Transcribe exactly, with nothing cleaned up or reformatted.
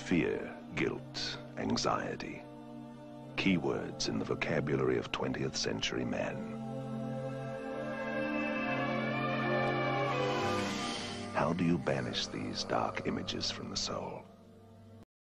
Fear, guilt, anxiety. Keywords in the vocabulary of twentieth century men. How do you banish these dark images from the soul?